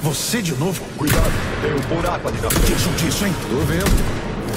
Você de novo? Cuidado, tem um buraco ali na frente. Que chute isso, hein? Tô vendo.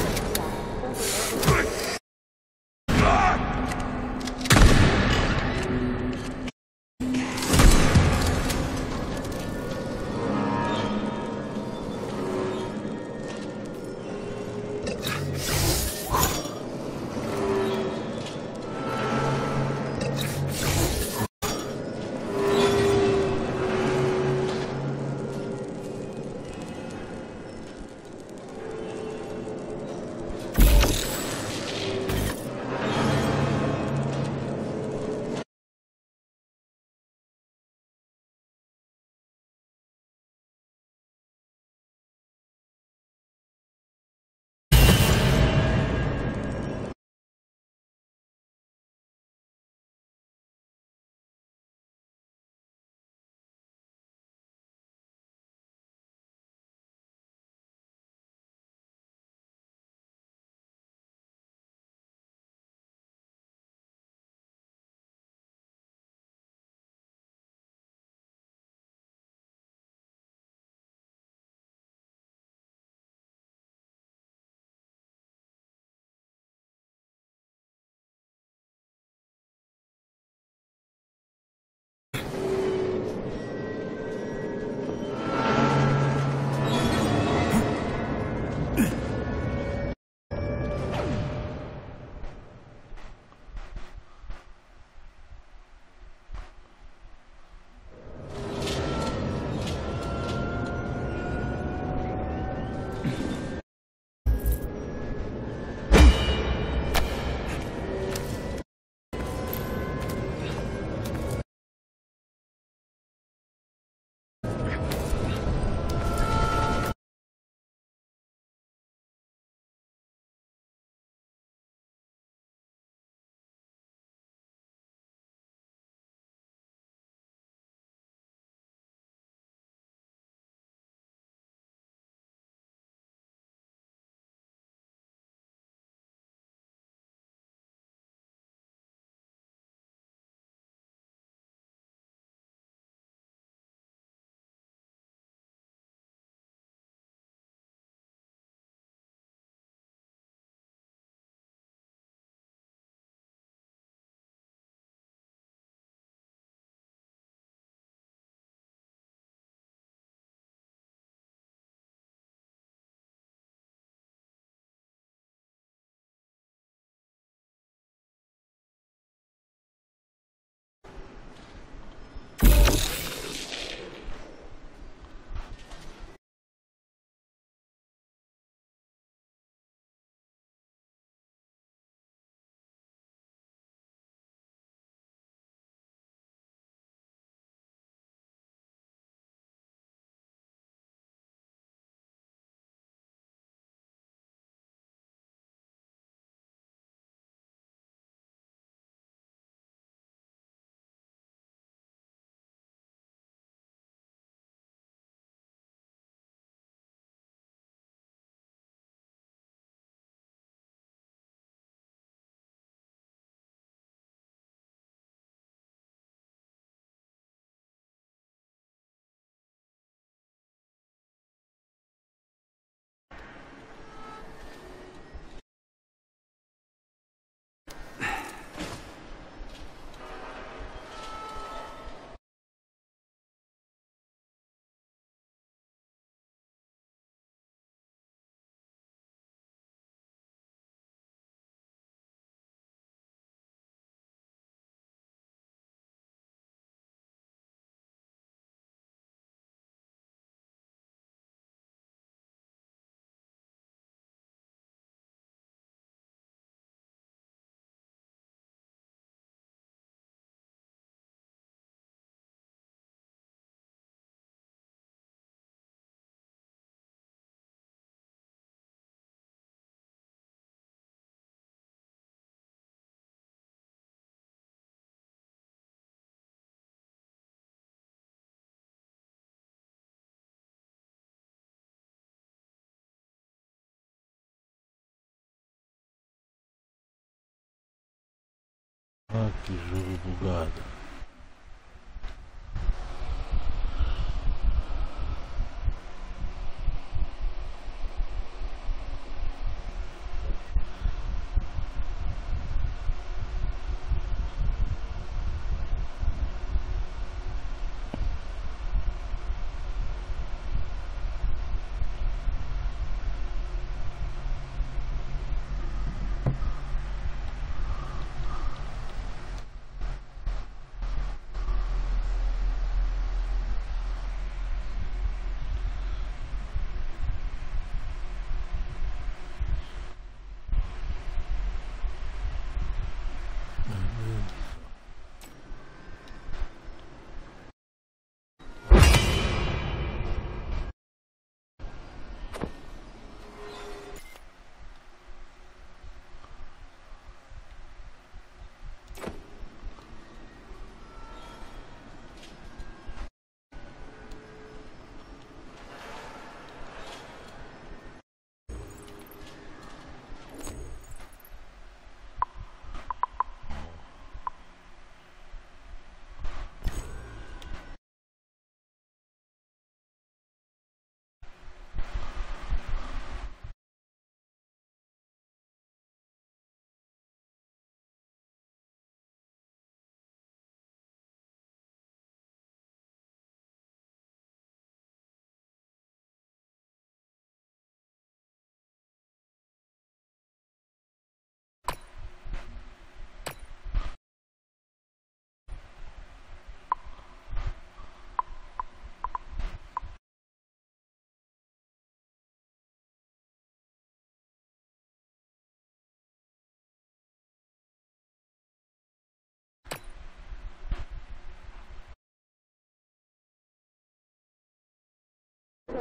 Ah, que jogo bugado.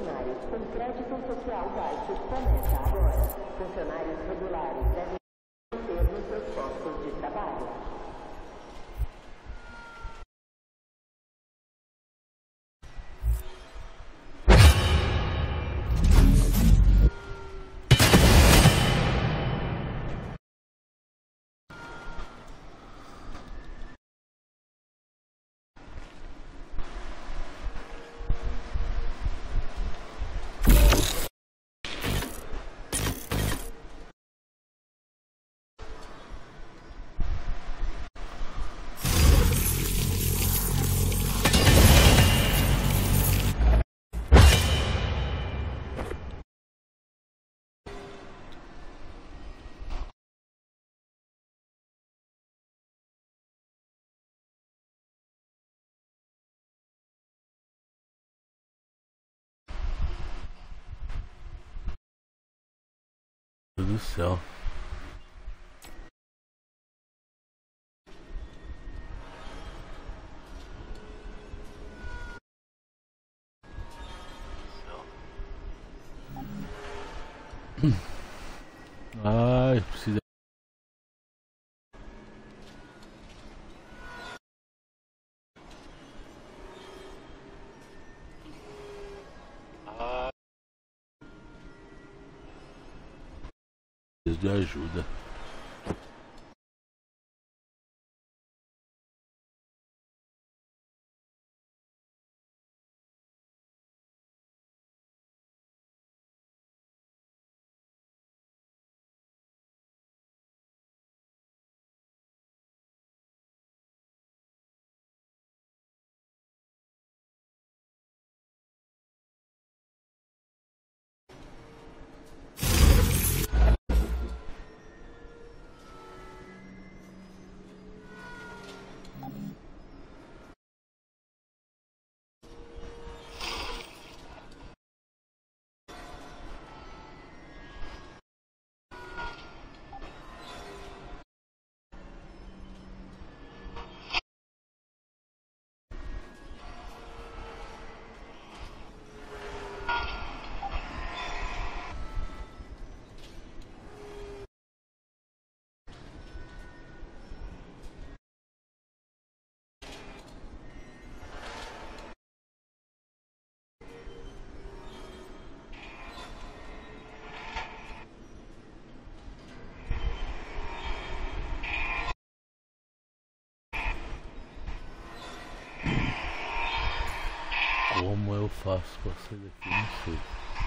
funcionários com crédito social baixo começa agora. Funcionários regulares devem manter nos seus postos de trabalho. Meu Deus do céu. Ai, precisa. De ajuda. Como eu faço pra sair daqui? Não sei.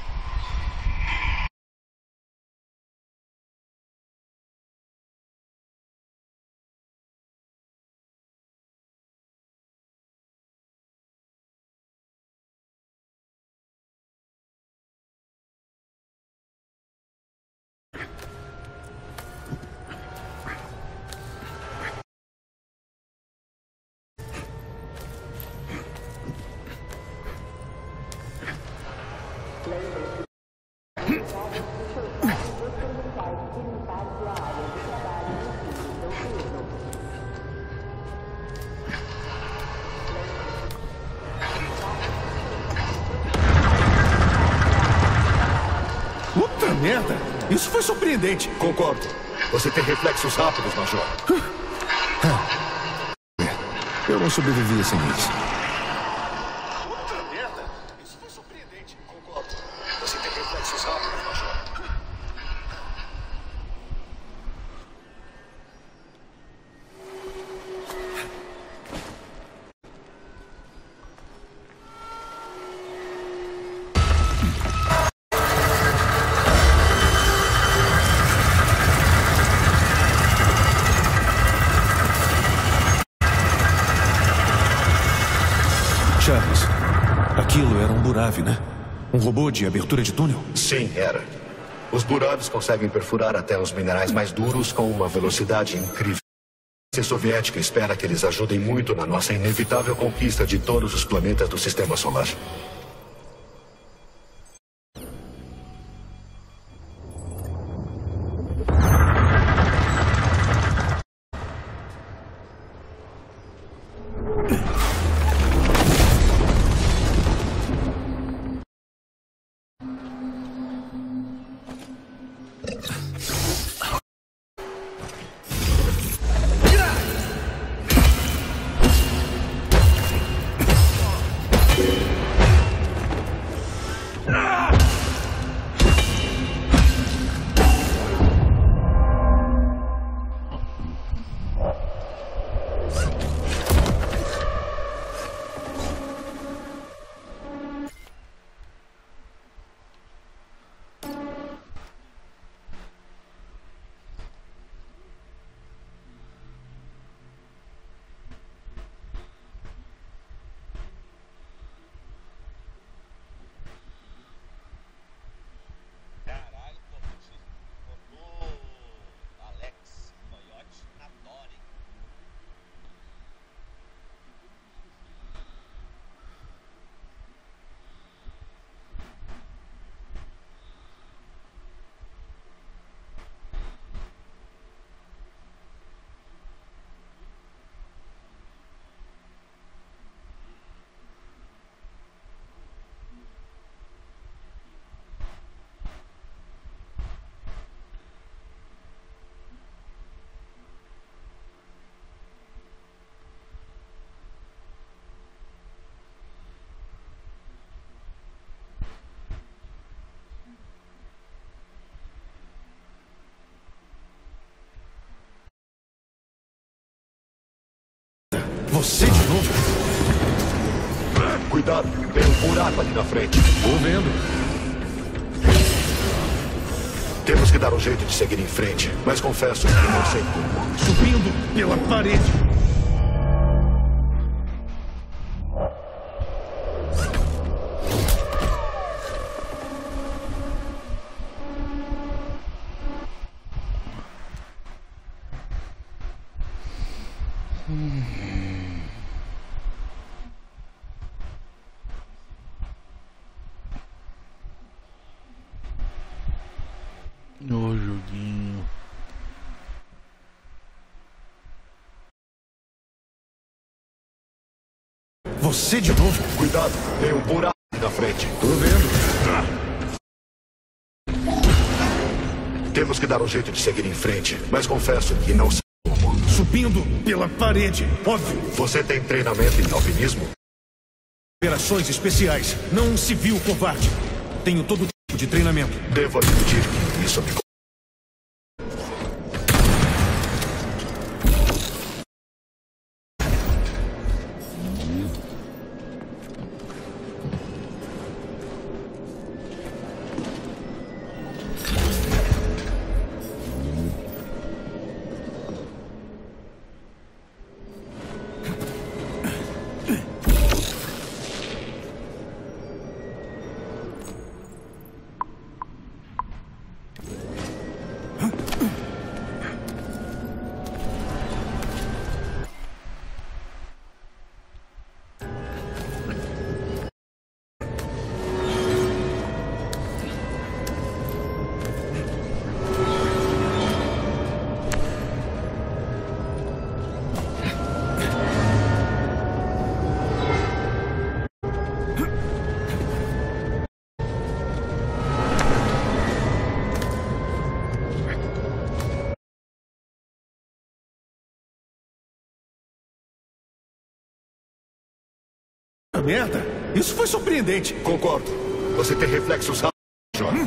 Puta merda! Isso foi surpreendente. Concordo. Você tem reflexos rápidos, Major. Eu não sobrevivi sem isso. Puta merda! Isso foi surpreendente. Concordo. Você tem reflexos rápidos, Major. Charles, aquilo era um Burav, né? Um robô de abertura de túnel? Sim, era. Os Buravs conseguem perfurar até os minerais mais duros com uma velocidade incrível. A ciência soviética espera que eles ajudem muito na nossa inevitável conquista de todos os planetas do Sistema Solar. Você de novo? Cuidado, tem um buraco ali na frente. Tô vendo. Temos que dar um jeito de seguir em frente, mas confesso que não sei como. Subindo pela parede. Ô, joguinho. Você de novo? Cuidado, tem um buraco ali na frente. Tô vendo. Temos que dar um jeito de seguir em frente, mas confesso que não sei como. Subindo pela parede. Óbvio. Você tem treinamento em alpinismo? Operações especiais. Não um civil covarde. Tenho todo tipo de treinamento. Devo admitir que isso me... Merda! Isso foi surpreendente. Concordo. Você tem reflexos rápidos, jovem.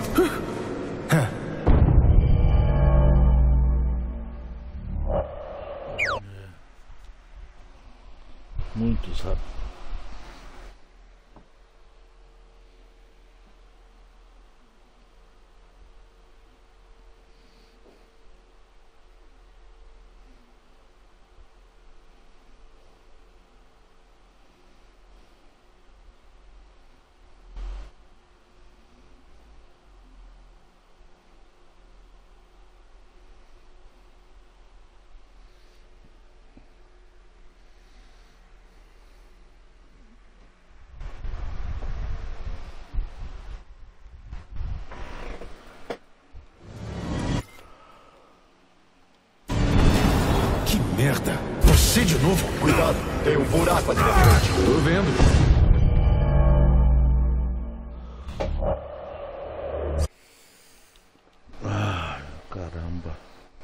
Muito rápido. Que merda! Você de novo? Cuidado, tem um buraco ali na frente. Tô vendo. Ah, caramba.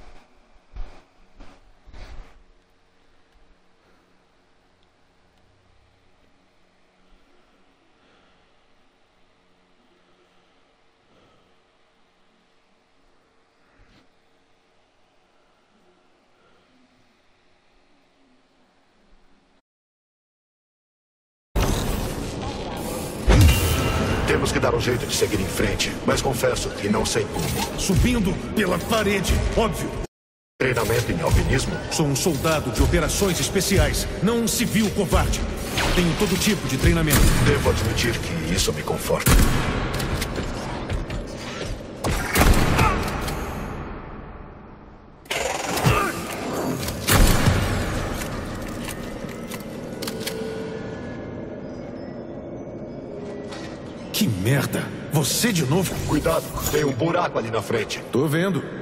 Temos que dar um jeito de seguir em frente, mas confesso que não sei como. Subindo pela parede. Óbvio. Treinamento em alpinismo? Sou um soldado de operações especiais, não um civil covarde. Tenho todo tipo de treinamento. Devo admitir que isso me conforta. Que merda! Você de novo? Cuidado, tem um buraco ali na frente. Tô vendo.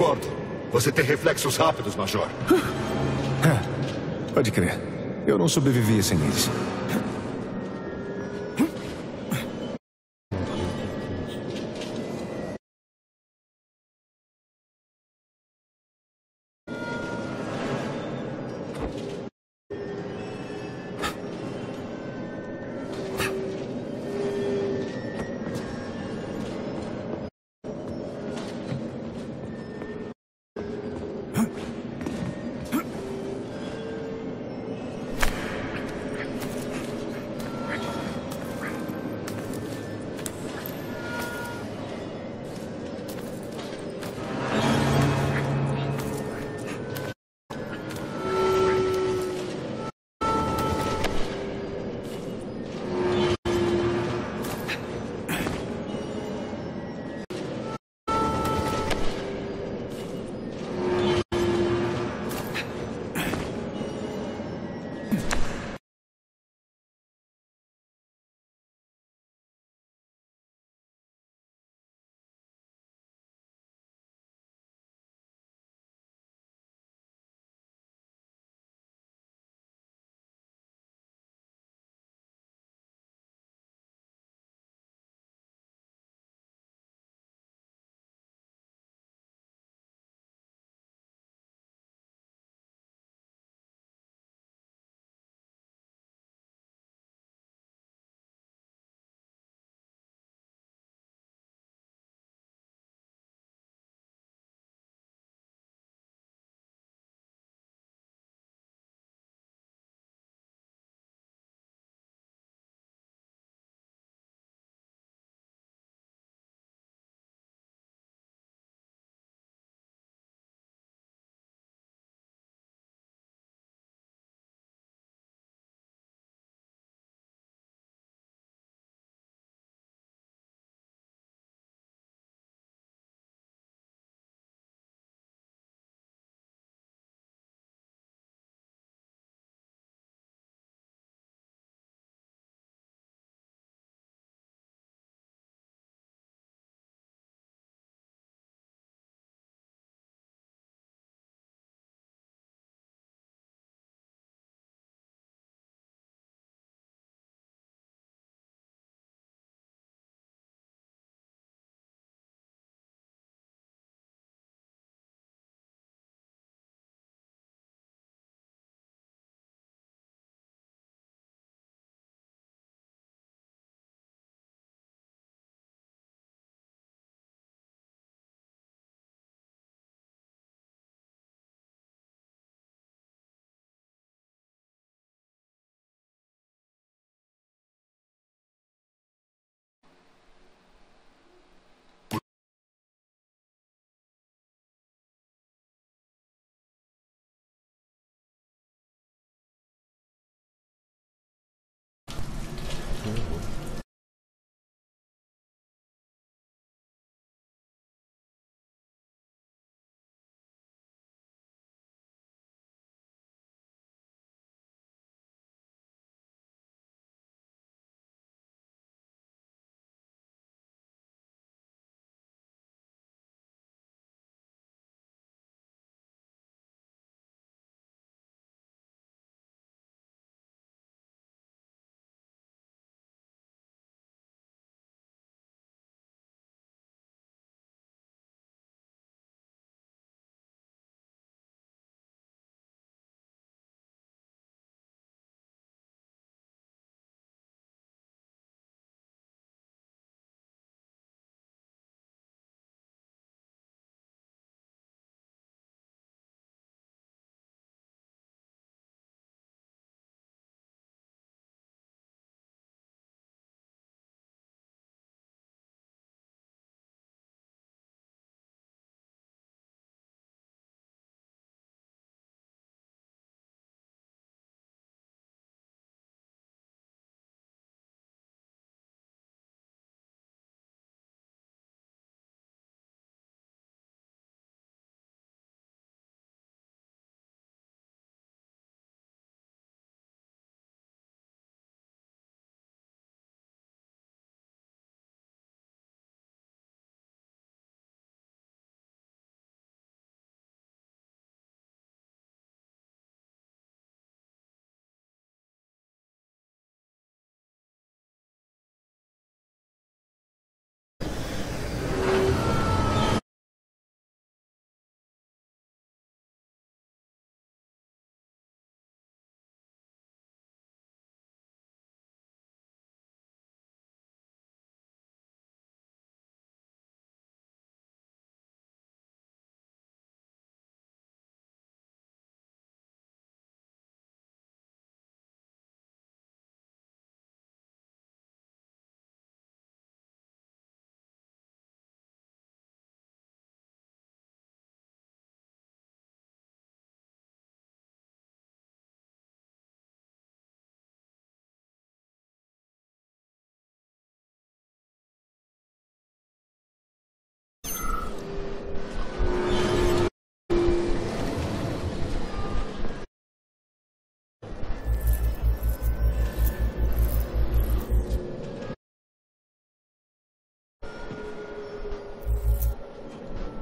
teleporto. Você tem reflexos rápidos, Major. Pode crer. Eu não sobrevivi sem eles.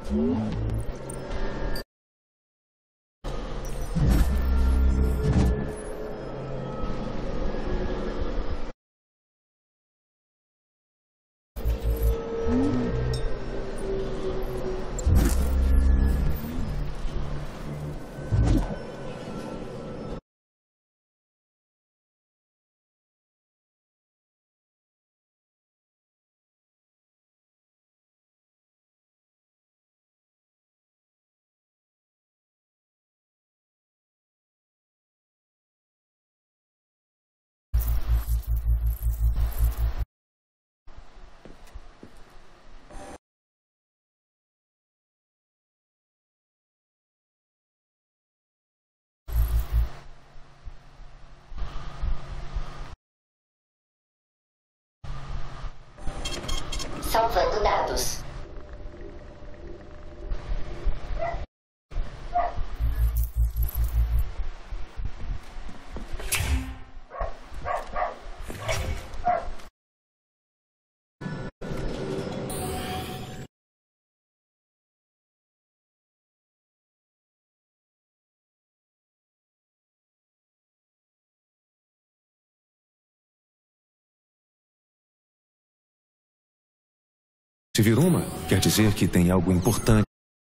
Salvando dados. Se vir uma, quer dizer que tem algo importante.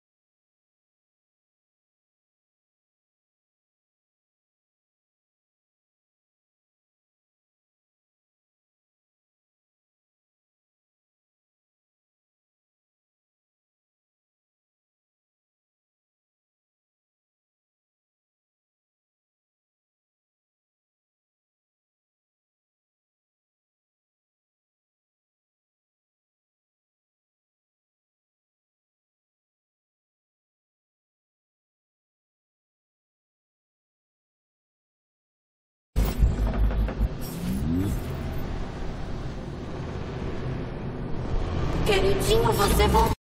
Queridinho, você voltou.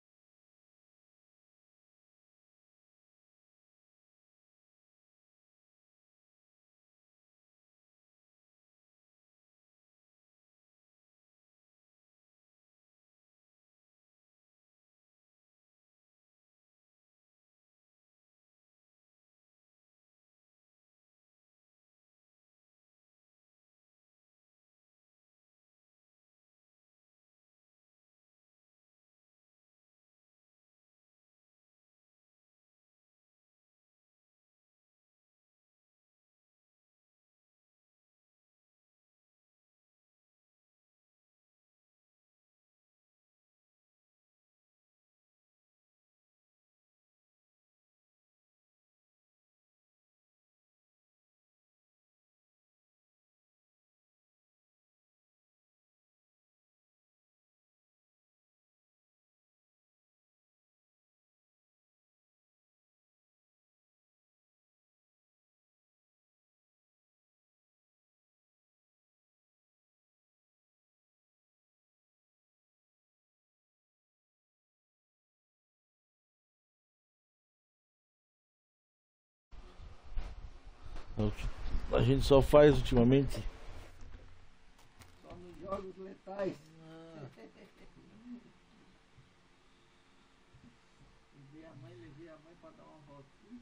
A gente só faz ultimamente. Só nos jogos letais. Levei a mãe pra dar uma voltinha.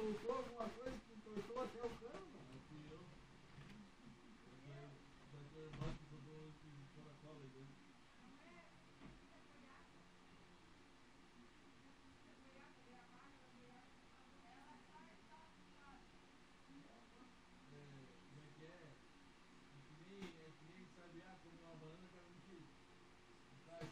soltou alguma coisa que entortou até o cano, mano. Fui eu. Da tua irmã que jogou ficou na cola aí dentro. Como é que é? É que nem sabiá comer uma banana para não te. Não faz.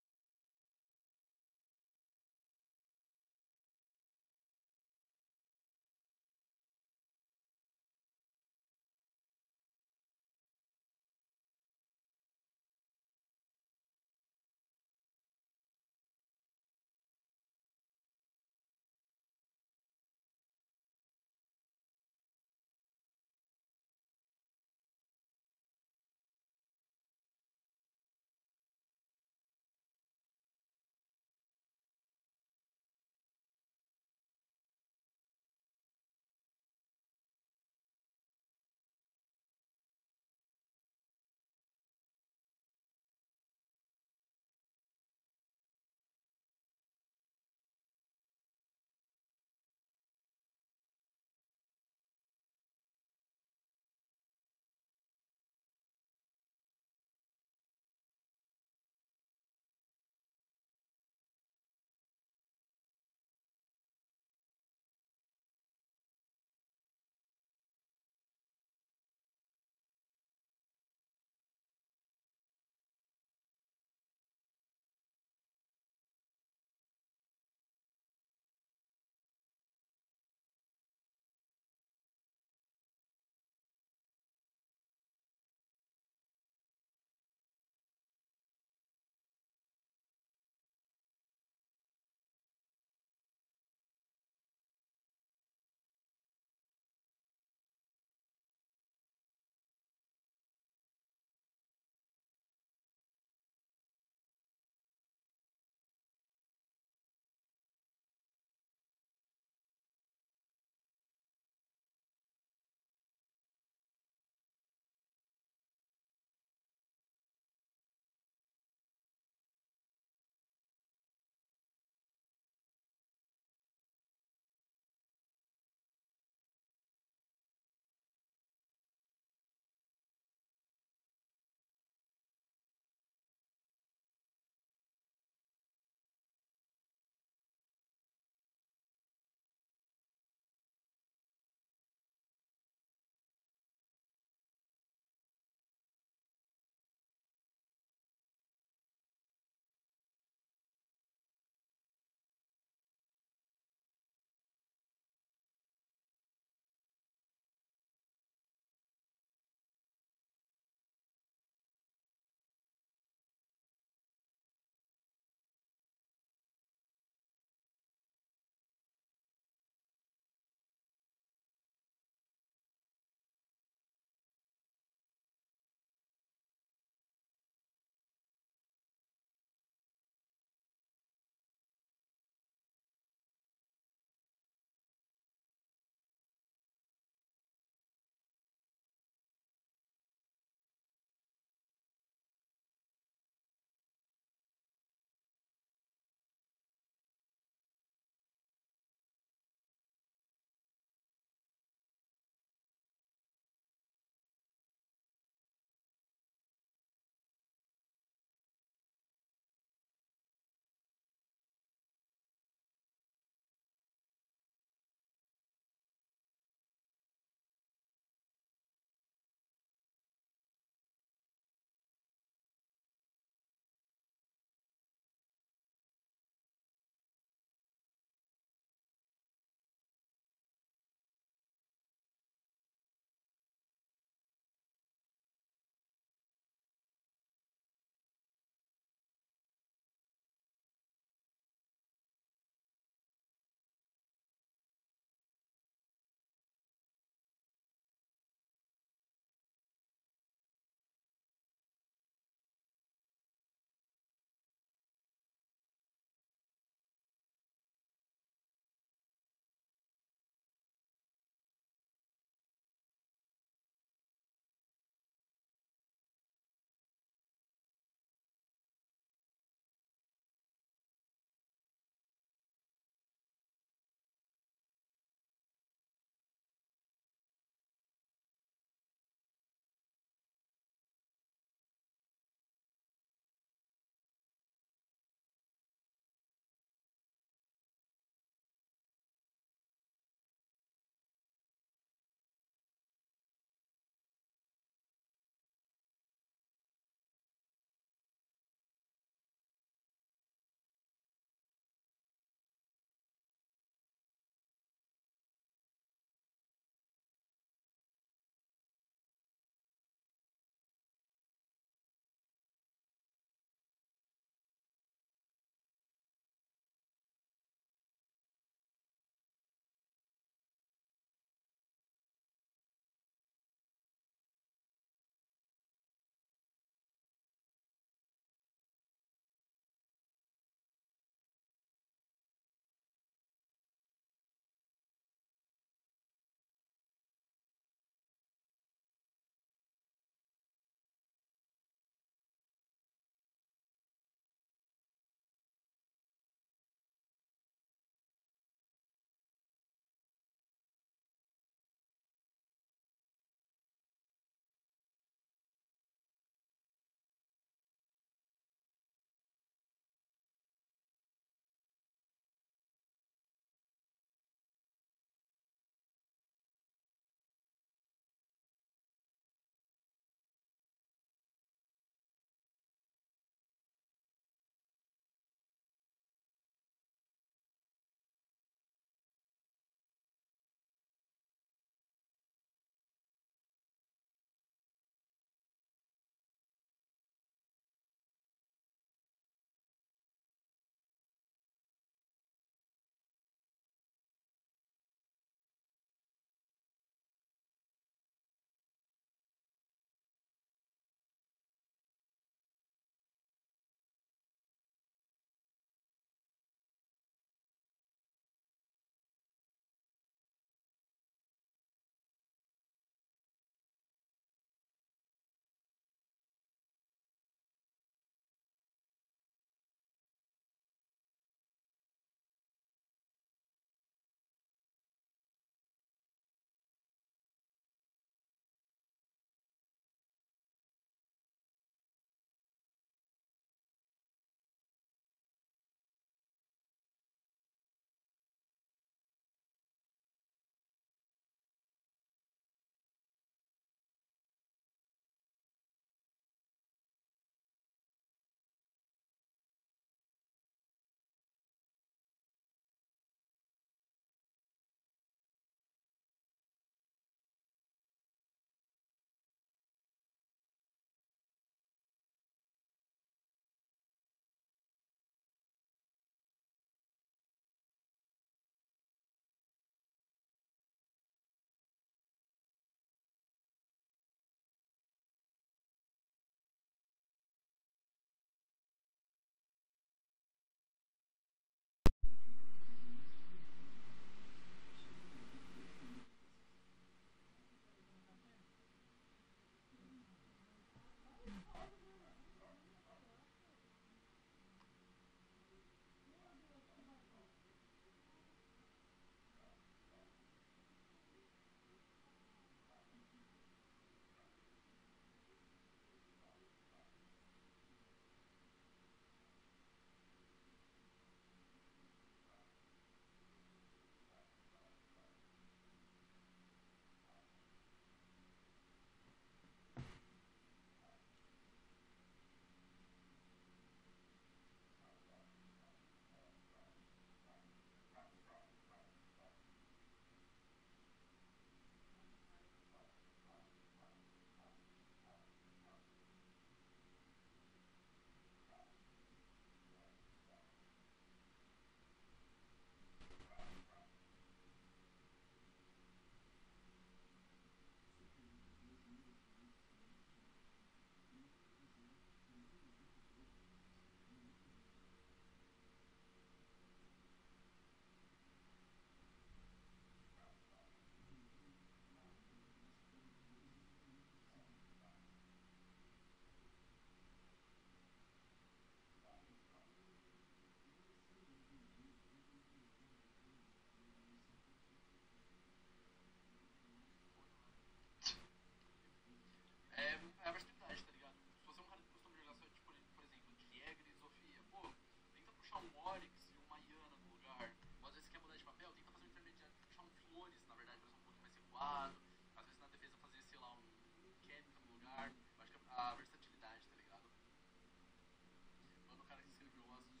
lado, às vezes na defesa fazer, sei lá, um química no lugar. Eu acho que a versatilidade, tá ligado? Mano, o cara que escreveu o azul.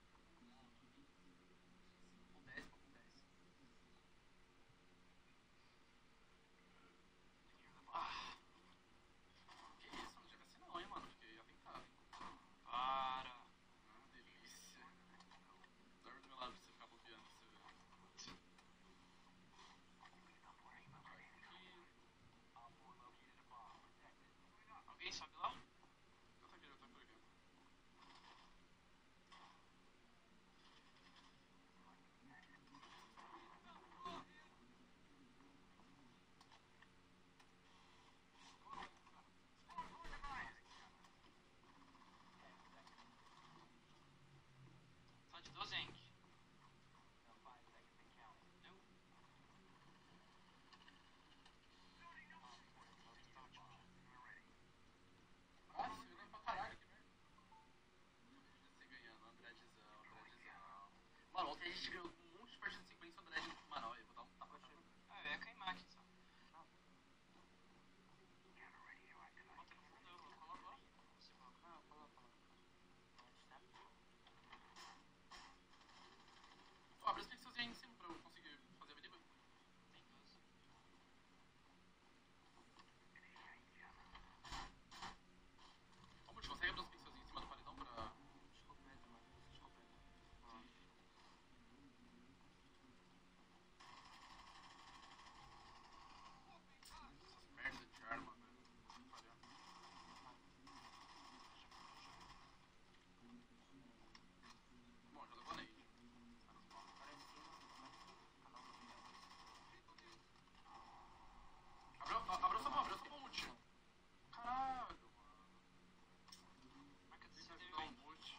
Acontece, acontece. Ah! Que isso, não chega assim não, hein, mano? Fiquei atentado. Para! Ah, delícia. Dorme do meu lado pra você ficar bobeando, pra você ver. Alguém sabe lá? Eu tô aqui, eu tô por aqui. Só de 12, Henk. Eu? Ah, você ganhou pra caralho, que merda. Você ganhando, Andradzão, Andradzão. Mano, ontem a gente ganhou um monte de partidas de sequência, Andrade. Mano, ó, eu vou dar um tapa na cara. Ah, eu ia queimar aqui só. Bota no fundo, eu coloco lá. Você coloca. Ah, coloca. Ó, abre os pixels aí em cima pra eu conseguir fazer a avenida. Tem 12. Ô, Multi, consegue abrir os pixels em cima do paredão pra... Escopeta, mano. Escopeta. Essas merdas de arma, velho. Valeu. Bom, já levou nade. Abriu sua mão, Multi. Caralho, mano. Marca Tem que 60 ajudar o mil. Multi.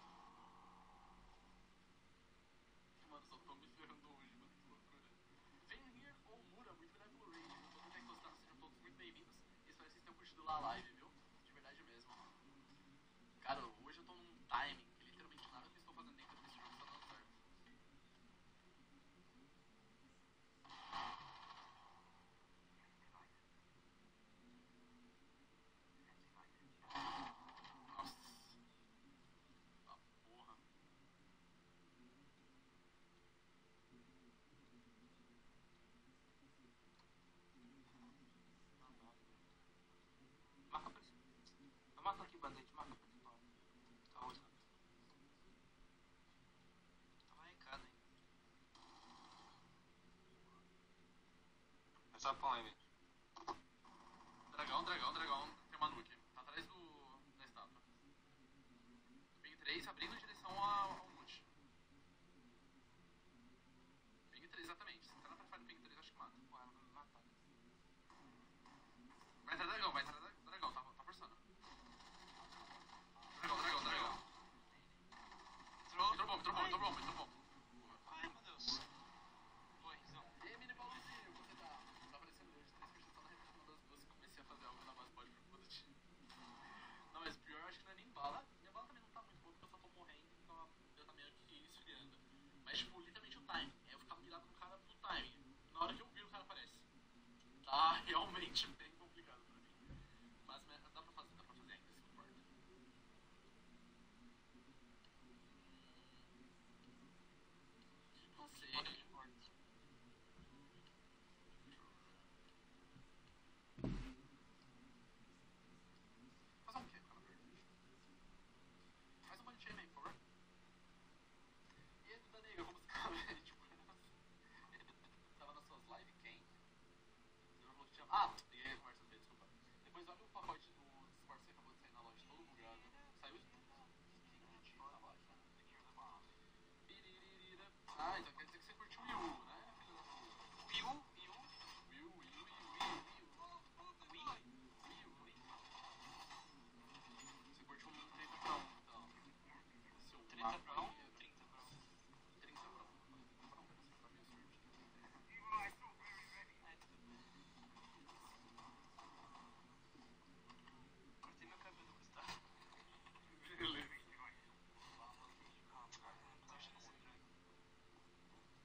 Mano, só tão me ferrando hoje, mano. Que loucura. Vem here ou Mura, muito obrigado pelo raid. Eu tô até gostando, sejam todos muito bem-vindos. E espero que vocês tenham curtido lá a live, viu? De verdade mesmo. Cara, hoje eu tô num timing que literalmente nada que eu estou fazendo dentro desse jogo tá dando certo. Nossa. Ah, porra. Marca pra isso. Marca aqui, band-aid. Marca pra isso. Tá hoje. Tava recado ainda. É só põe, velho. Dragão, dragão, dragão. Tem uma nuke. Tá atrás da estátua. Ping 3 abrindo em direção ao Multi. Ping 3, exatamente. Se entrar na prefire do Ping 3, acho que mata. Pô, ela vai me matar. Vai entrar dragão, dragão. Tá forçando. Dragão, dragão, dragão. Entrou bom. Ai, meu Deus. Boa, Rizão. E aí, mini Paulozinho, você tá aparecendo hoje 3 curtidas só na repetição das duas e comecei a fazer algo na base pode por conta de... Não, mas pior eu acho que não é nem bala. Minha bala também não tá muito boa porque eu só tô morrendo, então eu tá meio que esfriando. Mas, tipo, literalmente o timing. É eu ficar pilhado no cara no timing. Na hora que eu viro, o cara aparece. Tá realmente bem complicado pra mim. Mas dá pra fazer ainda, se não importa. Não sei. Fazer um quê, cara? Faz um monte de aí, por favor. E aí, Duda Negra, como você tá? Tipo, tava nas suas lives, quem? Você falou que tinha... Ah, liguei a conversa dele, desculpa. Depois olha o pacote do Discord que acabou de sair na loja, todo bugado. Saiu na loja. Ah, então quer dizer que você curtiu o Yu, né? Will? Você curtiu um 30 pra 1, então. Seu 30 pra 1? maconheiro. 30 pra 1. 30 pra 1. Pra 1, pra minha sorte. É, tudo bem. Cortei meu cabelo, Gustavo. Beleza. Tô achando estranho.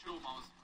tirou o mouse.